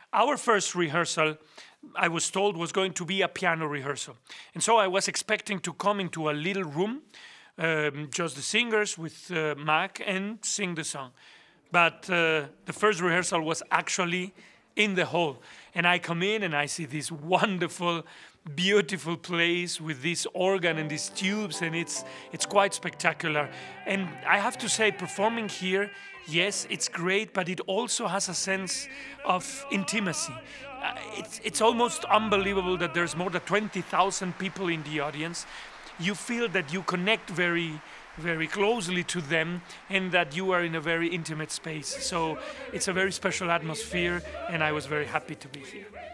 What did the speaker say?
Our first rehearsal, I was told, was going to be a piano rehearsal. And so I was expecting to come into a little room, just the singers with Mac, and sing the song. But the first rehearsal was actually in the hall. And I come in and I see this wonderful, beautiful place with this organ and these tubes, and it's quite spectacular. And I have to say, performing here, yes, it's great, but it also has a sense of intimacy. It's almost unbelievable that there's more than 20,000 people in the audience. You feel that you connect very, very closely to them and that you are in a very intimate space. So it's a very special atmosphere, and I was very happy to be here.